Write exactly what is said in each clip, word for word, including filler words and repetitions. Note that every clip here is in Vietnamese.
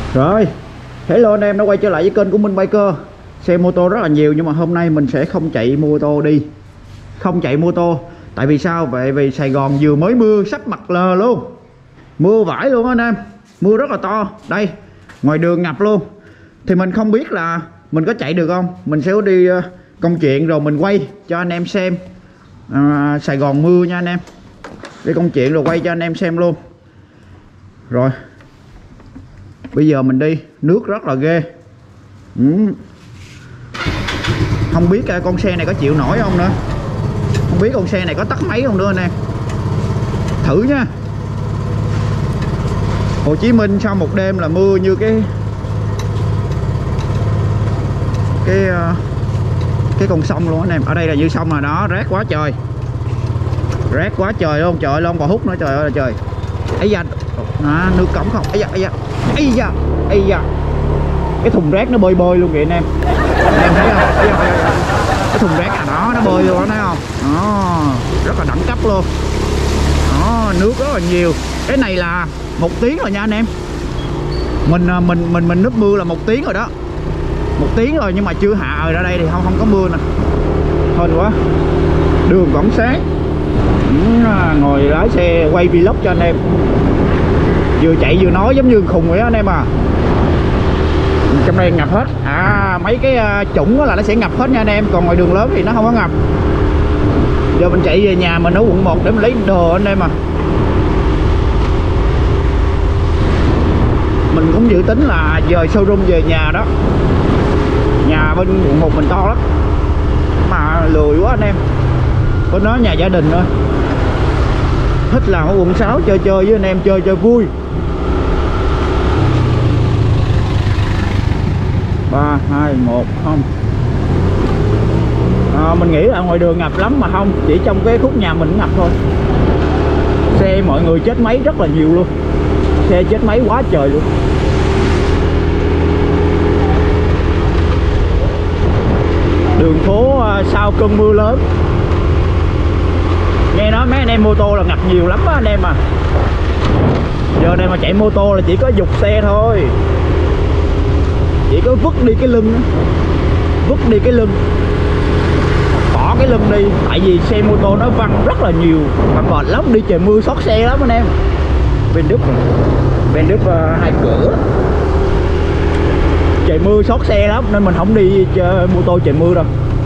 Rồi, hello anh em đã quay trở lại với kênh của Minh Biker. Xe mô tô rất là nhiều nhưng mà hôm nay mình sẽ không chạy mô tô đi. Không chạy mô tô. Tại vì sao? Vậy vì Sài Gòn vừa mới mưa sắp mặt lờ luôn. Mưa vãi luôn anh em. Mưa rất là to. Đây, ngoài đường ngập luôn. Thì mình không biết là mình có chạy được không. Mình sẽ đi công chuyện rồi mình quay cho anh em xem à, Sài Gòn mưa nha anh em. Đi công chuyện rồi quay cho anh em xem luôn. Rồi, bây giờ mình đi, nước rất là ghê. ừ. Không biết con xe này có chịu nổi không nữa. Không biết con xe này có tắt máy không nữa anh em. Thử nha. Hồ Chí Minh sau một đêm là mưa như cái Cái Cái con sông luôn anh em. Ở đây là như sông rồi đó, rác quá trời. Rác quá trời luôn, trời ơi, không còn hút nữa, trời ơi là trời. Ấy da, à, nước cống không. Ấy da, ấy da, ấy da, ấy da. Cái thùng rác nó bơi bơi luôn kìa anh em. Anh em thấy không? Ấy da, ấy da. Cái thùng rác à đó, nó bơi luôn đó, thấy không? Đó, rất là đẳng cấp luôn. Đó, nước rất là nhiều. Cái này là một tiếng rồi nha anh em. Mình mình mình mình núp mưa là một tiếng rồi đó. Một tiếng rồi nhưng mà chưa hạ. Ở ra đây thì không không có mưa nè. Hên quá. Đường vẫn sáng. Ngồi lái xe quay vlog cho anh em. Vừa chạy vừa nói giống như khùng vậy đó anh em à. Trong đây ngập hết. À, mấy cái chủng là nó sẽ ngập hết nha anh em. Còn ngoài đường lớn thì nó không có ngập. Giờ mình chạy về nhà mình ở quận một để mình lấy đồ anh em à. Mình cũng dự tính là dời showroom về nhà đó. Nhà bên quận một mình to lắm mà lười quá anh em. Có nói nhà gia đình thôi. Thích làm ở quận sáu chơi chơi với anh em, chơi chơi vui. Ba, hai, một, không. À, mình nghĩ là ngoài đường ngập lắm mà không. Chỉ trong cái khúc nhà mình ngập thôi. Xe mọi người chết máy rất là nhiều luôn. Xe chết máy quá trời luôn. Đường phố sau cơn mưa lớn. Nghe nói mấy anh em mô tô là ngập nhiều lắm á anh em à. Giờ này mà chạy mô tô là chỉ có giục xe thôi. Chỉ có vứt đi cái lưng đó. Vứt đi cái lưng. Bỏ cái lưng đi. Tại vì xe mô tô nó văng rất là nhiều. Văng bọt lắm, đi trời mưa xót xe lắm anh em. Bên Đức Bên Đức uh, hai cửa. Trời mưa xót xe lắm nên mình không đi chơi mô tô trời mưa đâu.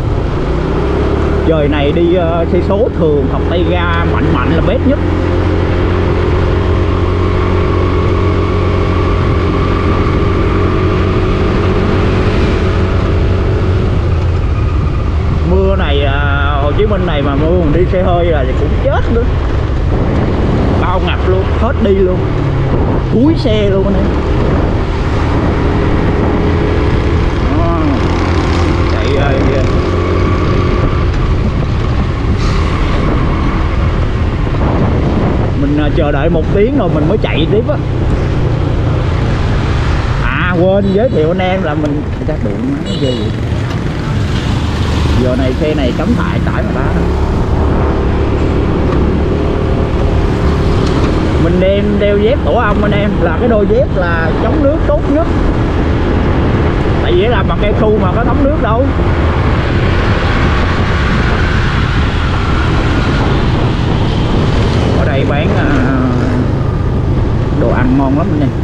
Trời này đi uh, xe số thường hoặc tay ga mạnh mạnh là best nhất. Mưa này uh, Hồ Chí Minh này mà mưa mình đi xe hơi là cũng chết nữa. Bao ngập luôn, hết đi luôn. Thúi xe luôn anh em. Chạy ơi kìa. Mình chờ đợi một tiếng rồi mình mới chạy tiếp á. À quên giới thiệu anh em là mình chắc đụng máy ghê vậy. Giờ này xe này cấm tải tải mà ta. Mình đem đeo dép tổ ong anh em. Là cái đôi dép là chống nước tốt nhất. Tại vì làm bằng cây khu mà có thấm nước đâu. Ở đây bán đồ ăn ngon lắm anh em.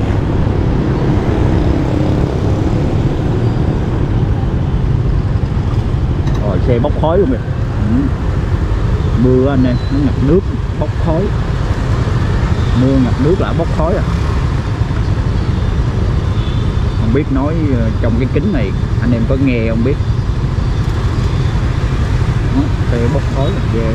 Rồi xe bốc khói luôn kìa. ừ. Mưa anh em, nó ngập nước bốc khói. Mưa ngập nước là bốc khói à. Không biết nói trong cái kính này anh em có nghe không biết. Đó, xe bốc khói là ghê.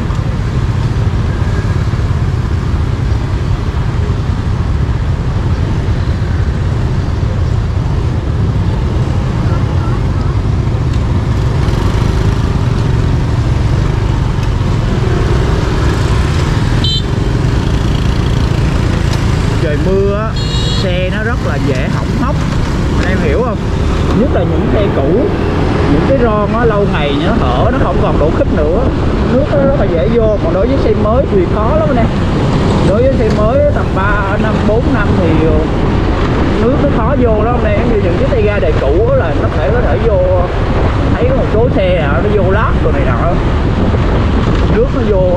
Trời mưa á, xe nó rất là dễ hỏng hóc. Anh em hiểu không? Nhất là những xe cũ, những cái ron nó lâu ngày nó hở, nó không còn độ khích nữa, nước nó rất là dễ vô. Còn đối với xe mới thì khó lắm anh em. Đối với xe mới tầm ba năm bốn năm thì nước nó khó khó vô lắm này, như những chiếc tay ga đời cũ là nó thể có thể vô, thấy có một số xe nào nó vô lát rồi này nọ, nước nó vô.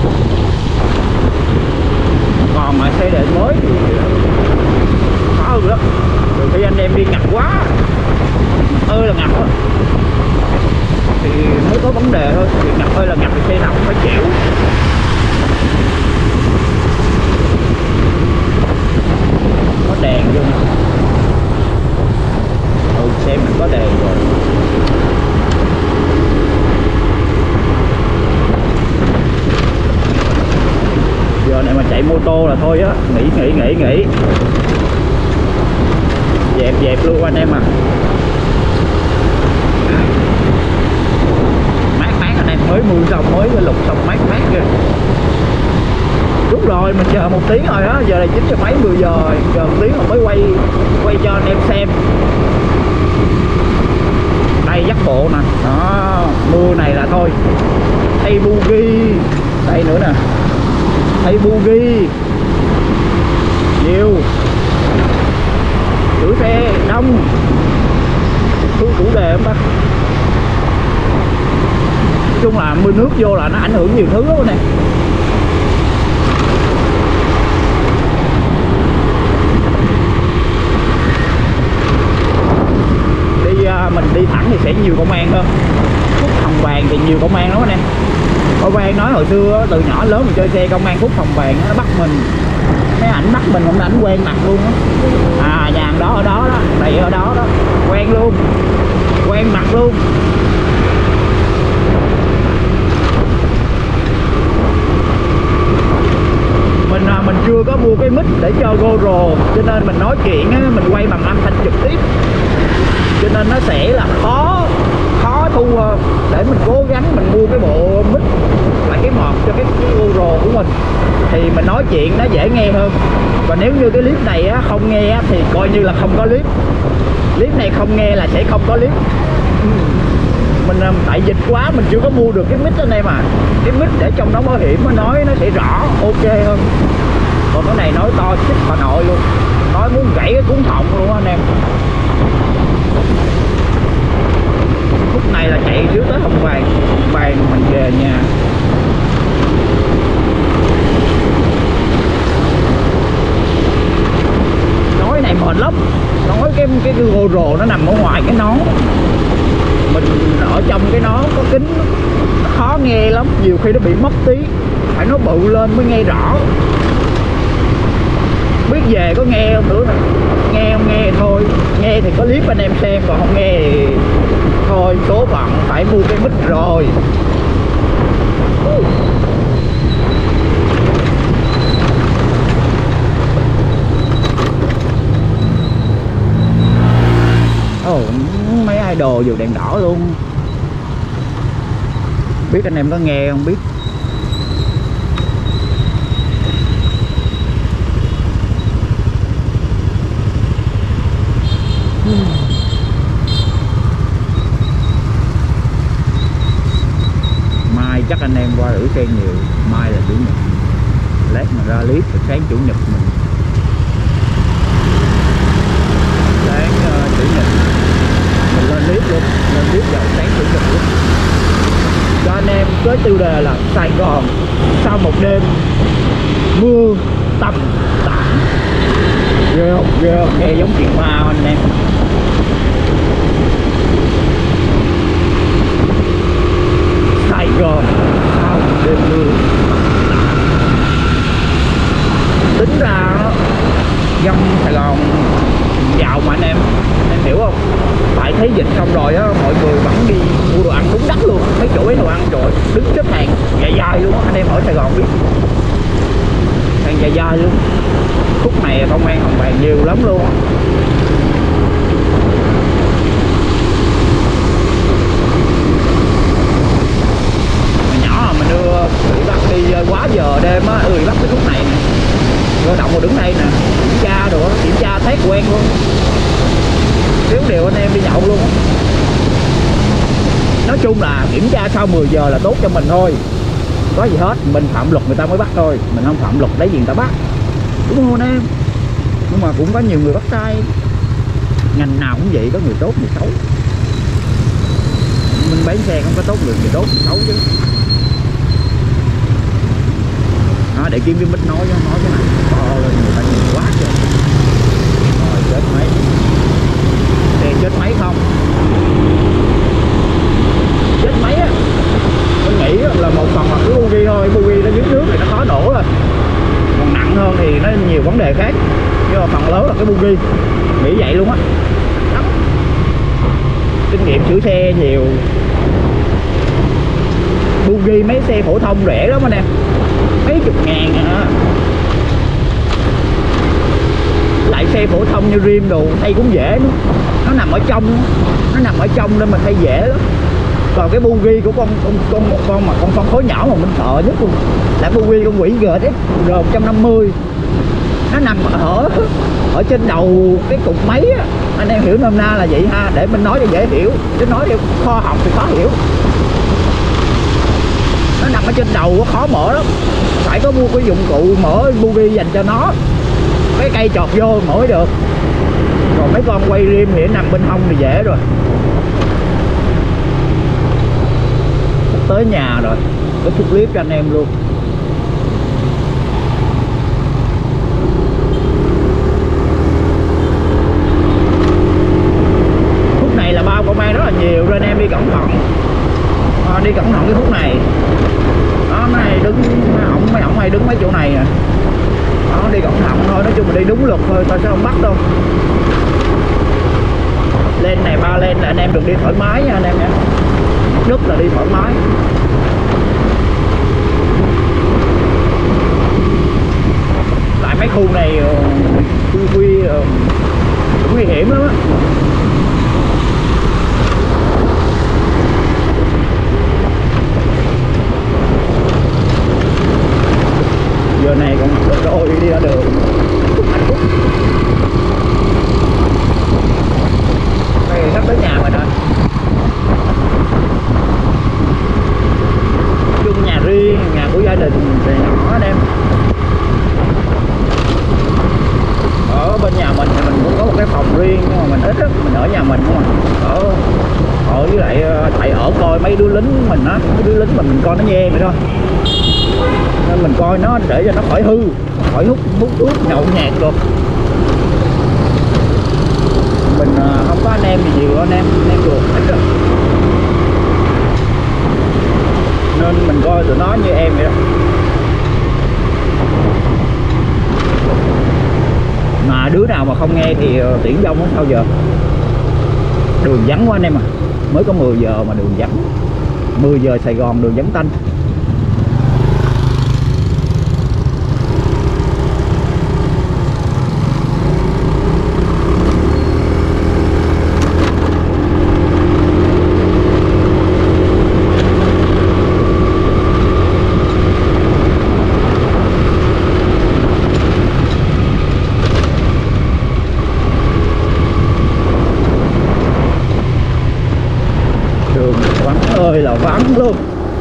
Còn mà xe đời mới thì khó hơn lắm, rồi khi anh em đi ngặt quá ơi là ngặt á thì mới có vấn đề thôi. Thì ngặt ơi là ngặt thì xe nào cũng phải chịu. Có đèn vô nè, ừ xe mình có đèn rồi. Giờ này mà chạy mô tô là thôi á, nghỉ nghỉ nghỉ nghỉ dẹp dẹp luôn anh em à. Mát mát anh em, mới mưa xong mới lục xong mát mát kìa. Đúng rồi, mình chờ một tiếng rồi đó, giờ là chín giờ mấy mười giờ rồi, chờ một tiếng rồi mới quay quay cho anh em xem. Đây dắt bộ nè, đó, mưa này là thôi. Thay bugi, đây nữa nè, thay bugi nhiều, chủ xe đông, thứ chủ đề không ta. Nói chung là mưa nước vô là nó ảnh hưởng nhiều thứ lắm nè. Mình đi thẳng thì sẽ nhiều công an hơn. Khúc Hồng Bàng thì nhiều công an lắm anh em. Công an nói hồi xưa từ nhỏ lớn mình chơi xe, công an Khúc Hồng Bàng nó bắt mình, mấy ảnh bắt mình không ảnh quen mặt luôn á. À nhà đó ở đó đó, đây ở đó đó, quen luôn, quen mặt luôn. Mình mình chưa có mua cái mic để cho GoPro, cho nên mình nói chuyện á, mình quay bằng âm thanh trực tiếp, cho nên nó sẽ là khó khó thu. Để mình cố gắng mình mua cái bộ mic lại cái mọt cho cái, cái GoPro của mình thì mình nói chuyện nó dễ nghe hơn. Và nếu như cái clip này á, không nghe á, thì coi như là không có clip. Clip này không nghe là sẽ không có clip. Mình tại dịch quá mình chưa có mua được cái mic anh em à. Cái mic để trong đó bảo hiểm nó nói nó sẽ rõ ok hơn. Còn cái này nói to chích bà nội luôn, nói muốn gãy cái cuốn họng luôn anh em. Khúc này là chạy dưới tới Hồng Bàng, Hồng Bàng mình về nhà. Nói này mệt lắm, nói cái cái GoPro nó nằm ở ngoài cái nón, mình ở trong cái nón có kính, nó khó nghe lắm, nhiều khi nó bị mất tí, phải nó bự lên mới nghe rõ. Biết về có nghe không nữa nè, nghe không nghe thì thôi, nghe thì có clip anh em xem, còn không nghe thì thôi số phận phải mua cái mic rồi. Ồ, mấy idol dù đèn đỏ luôn. Biết anh em có nghe không biết. Mai chắc anh em qua rửa xe nhiều, mai là chủ nhật, lát mà ra clip sáng chủ nhật mình, sáng uh, chủ nhật mình lên clip luôn, lên clip vào sáng chủ nhật luôn cho anh em. Với tiêu đề là Sài Gòn sau một đêm mưa tầm tã. Ghê không, ghê không, nghe giống chuyện ma anh em. Sài Gòn sau một đêm mưa. Tính ra dân Sài Gòn giàu mà anh em, em hiểu không? Tại thấy dịch xong rồi á, mọi người vẫn đi mua đồ ăn đúng đắt luôn. Mấy chỗ ấy đồ ăn rồi đứng xếp hàng dài dài luôn á, anh em ở Sài Gòn biết, hàng dài dài luôn. Khúc này công an Hồng Bàng nhiều lắm luôn. Mình đưa ủy bắt đi quá giờ đêm á, ủy bắt cái khúc này nè, cơ động rồi đứng đây nè, kiểm tra đồ, kiểm tra thấy quen luôn, thiếu điều anh em đi nhậu luôn. Nói chung là kiểm tra sau mười giờ là tốt cho mình thôi, có gì hết, mình phạm luật người ta mới bắt thôi, mình không phạm luật để gì người ta bắt, đúng không anh em? Nhưng mà cũng có nhiều người bắt tay, ngành nào cũng vậy, có người tốt người xấu. Mình bán xe không có tốt người, người tốt người xấu chứ. Đó, để kiếm cái mic nói nói cái này to lên người ta nhìn quá trời. Rồi chết máy, xe chết máy không, chết máy á. Tôi nghĩ là một phần là cái bogie thôi, bogie nó dính nước thì nó khó nổ rồi, còn nặng hơn thì nó nhiều vấn đề khác, nhưng mà phần lớn là cái bogie, nghĩ vậy luôn á. Kinh nghiệm sửa xe nhiều. Bogie mấy xe phổ thông rẻ lắm anh em, mấy chục ngàn à. Lại xe phổ thông như rim đồ thay cũng dễ nữa, nó nằm ở trong, nó nằm ở trong nên mình thay dễ lắm. Còn cái bogie của con con con một con mà con phân khối nhỏ mà mình sợ nhất luôn là bogie con quỷ giê ét R một trăm năm mươi, nó nằm ở ở trên đầu cái cục máy á, anh em hiểu nôm na là vậy ha, để mình nói cho dễ hiểu, chứ nói theo kho học thì khó hiểu. Nó nằm ở trên đầu, khó mở lắm, phải có mua cái dụng cụ mở bogie dành cho nó, cái cây chọt vô mở mới được. Còn mấy con quay rim thì nằm bên hông thì dễ rồi. Tới nhà rồi, có chút clip cho anh em luôn. Khúc này là bao công an rất là nhiều, nên em đi cẩn thận, à, đi cẩn thận cái khúc này. Đó, này đứng ổng mấy ổng hay đứng mấy chỗ này nè. Đó, đi cẩn thận thôi, nói chung là đi đúng luật thôi, ta sẽ không bắt đâu. Lên này ba lên là anh em đừng đi thoải mái nha anh em nha, nhất là đi thoải mái. Tại mấy khu này quy quy cũng nguy hiểm lắm á. Giờ này còn rồi đi ra đường hạnh phúc. Đây sắp tới nhà rồi nè, chung nhà riêng, nhà của gia đình thì nhỏ anh em. Ở bên nhà mình thì mình cũng có một cái phòng riêng, nhưng mà mình ít á, mình ở nhà mình không à. Ở ở với lại tại ở coi mấy đứa lính mình á, mấy đứa lính mình mình coi nó nhe vậy thôi, nên mình coi nó để cho nó khỏi hư, khỏi hút hút thuốc nhậu nhẹt được. Mình không có anh em gì nhiều, anh em anh em ruột hết rồi, nên mình coi tụi nó như em vậy đó. Mà đứa nào mà không nghe thì tiễn vong không sao giờ. Đường vắng quá anh em à, mới có mười giờ mà đường vắng. Mười giờ Sài Gòn đường vắng tanh. Ơi là vắng luôn.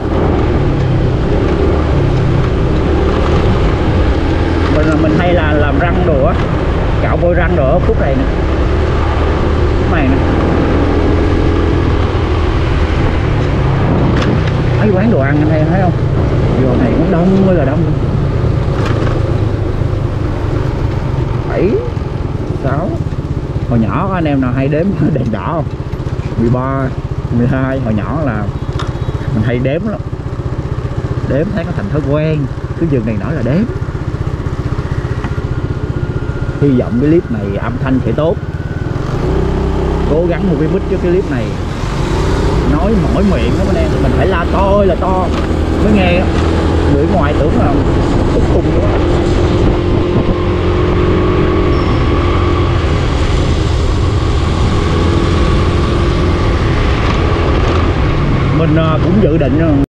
Mình là mình hay là làm răng đồ á, cạo bôi răng đồ ở khúc này nè, khúc này nè. Mấy quán đồ ăn anh thấy thấy không, giờ này cũng đông mới là đông. Bảy sáu. Hồi nhỏ có anh em nào hay đếm đèn đỏ không? Mười ba mười hai. Hồi nhỏ là mình hay đếm lắm, đếm thấy nó thành thói quen, cứ dừng này nổi là đếm. Hy vọng cái clip này âm thanh sẽ tốt, cố gắng một cái mic cho cái clip này, nói mỏi miệng đó anh em, mình phải la to là to mới nghe. Người ngoài tưởng là khúc khùng nữa. Mình cũng dự định